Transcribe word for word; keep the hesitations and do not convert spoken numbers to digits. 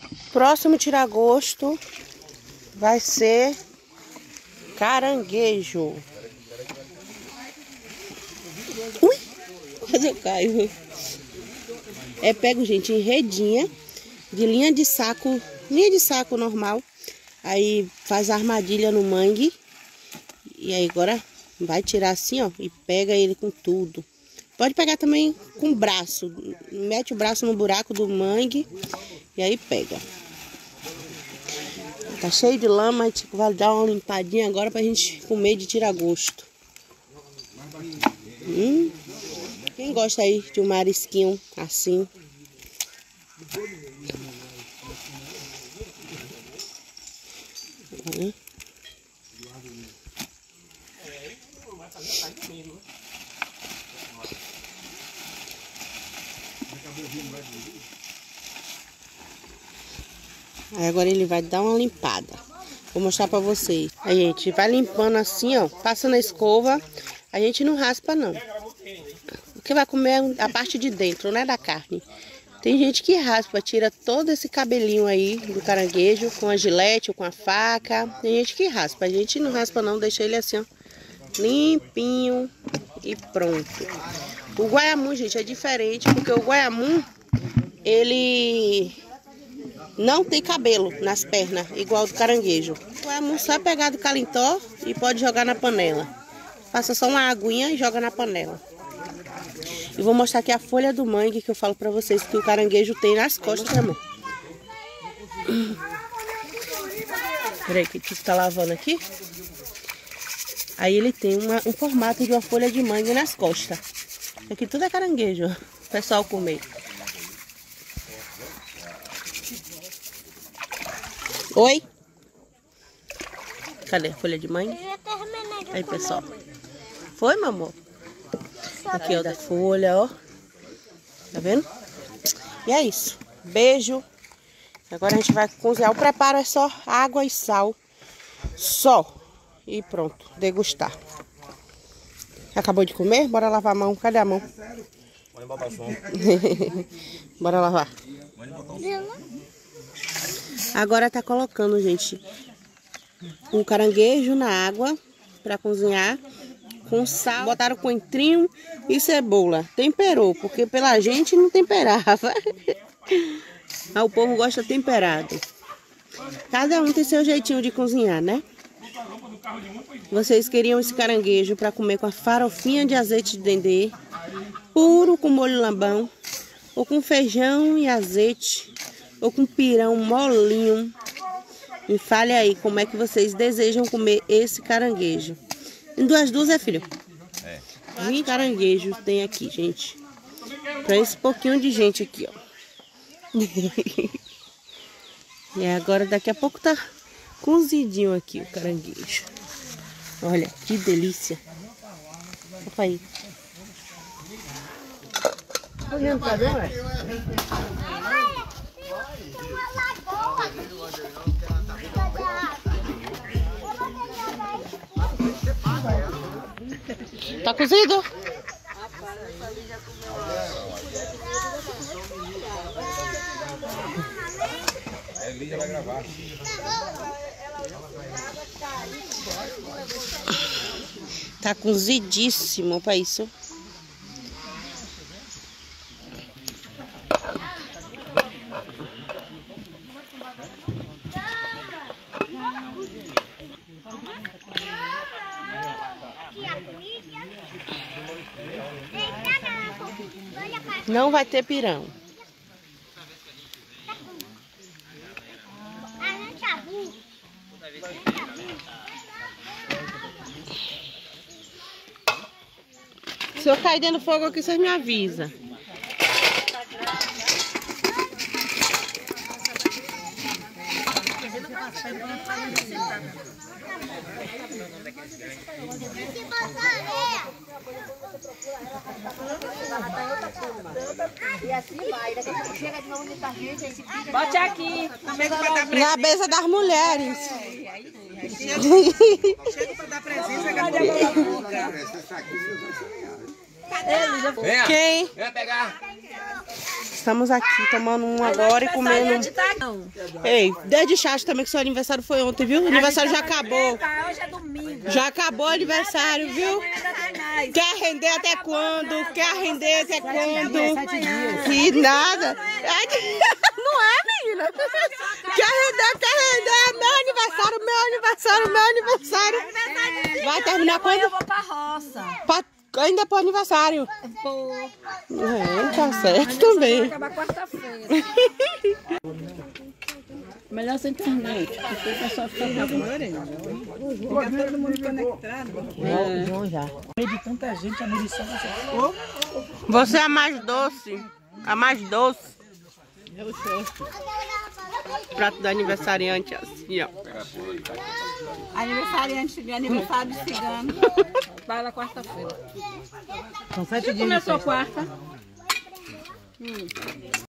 Próximo tira-gosto vai ser caranguejo. Ui, quase eu caio. É pego, gente, em redinha, de linha de saco, linha de saco normal. Aí faz a armadilha no mangue. E aí agora vai tirar assim, ó, e pega ele com tudo. Pode pegar também com o braço. Mete o braço no buraco do mangue e aí pega. Tá cheio de lama, a gente vai dar uma limpadinha agora pra gente comer de tira-gosto. Hum. Quem gosta aí de um marisquinho assim? Hum. Aí agora ele vai dar uma limpada. Vou mostrar pra vocês. A gente vai limpando assim, ó. Passa na escova. A gente não raspa, não. Porque vai comer a parte de dentro, né, da carne. Tem gente que raspa, tira todo esse cabelinho aí do caranguejo com a gilete ou com a faca. Tem gente que raspa. A gente não raspa, não. Deixa ele assim, ó, limpinho e pronto. O guaiamu, gente, é diferente, porque o guaiamu, ele não tem cabelo nas pernas, igual do caranguejo. O guaiamu só é pegar do calintó e pode jogar na panela. Passa só uma aguinha e joga na panela. E vou mostrar aqui a folha do mangue que eu falo pra vocês que o caranguejo tem nas costas, né, amor? Peraí, que tu tá lavando aqui. Aí ele tem uma, um formato de uma folha de mangue nas costas. Aqui tudo é caranguejo, o pessoal comer. Oi? Cadê a folha de mangue? Aí, pessoal. Foi, meu amor? Aqui, ó, da folha, ó. Tá vendo? E é isso. Beijo. Agora a gente vai cozinhar. O preparo é só água e sal. Só. E pronto. Degustar. Acabou de comer? Bora lavar a mão. Cadê a mão? Bora lavar. Agora tá colocando, gente, um caranguejo na água pra cozinhar. Com sal, botaram coentrinho e cebola. Temperou, porque pela gente não temperava. Mas o povo gosta temperado. Cada um tem seu jeitinho de cozinhar, né? Vocês queriam esse caranguejo para comer com a farofinha de azeite de dendê, puro com molho lambão, ou com feijão e azeite, ou com pirão molinho. Me fale aí como é que vocês desejam comer esse caranguejo. Em duas duas é, filho? É. vinte caranguejos tem aqui, gente. Pra esse pouquinho de gente aqui, ó. E agora daqui a pouco tá cozidinho aqui o caranguejo. Olha, que delícia. Opa aí. Olhando pra ver, ué? Tá cozido? A Elisa vai gravar. Tá cozidíssimo para isso. Não vai ter pirão. Se eu cair dentro do fogo aqui, vocês me avisam. E assim vai, daqui a pouco chega de novo muita gente, aí se fica... Bote aqui, Na mesa das mulheres. chega pra dar presença, Quem? Vem pegar. estamos aqui tomando um agora e comendo. Ei, desde chato também que seu aniversário foi ontem, viu? O aniversário já acabou. Hoje é domingo. Já acabou o aniversário, viu? Quer render até quando? Quer render até quando? Que nada. Não é, menina? Quer render, quer render. Meu aniversário, meu aniversário, meu aniversário. Vai terminar quando? Eu vou pra roça. Pra... Ainda pro aniversário. Pô. É, tá certo também. Vai acabar quarta-feira. Melhor sem internet, porque o pessoal fica com fica todo mundo conectado. É. Bom já. No meio de tanta gente, a munição você Você é a mais doce. A mais doce. Eu gosto. Prato do aniversariante assim, ó. Aniversariante de aniversário de cigano. Vai lá quarta-feira. São sete Você dias. começou quarta? Hum.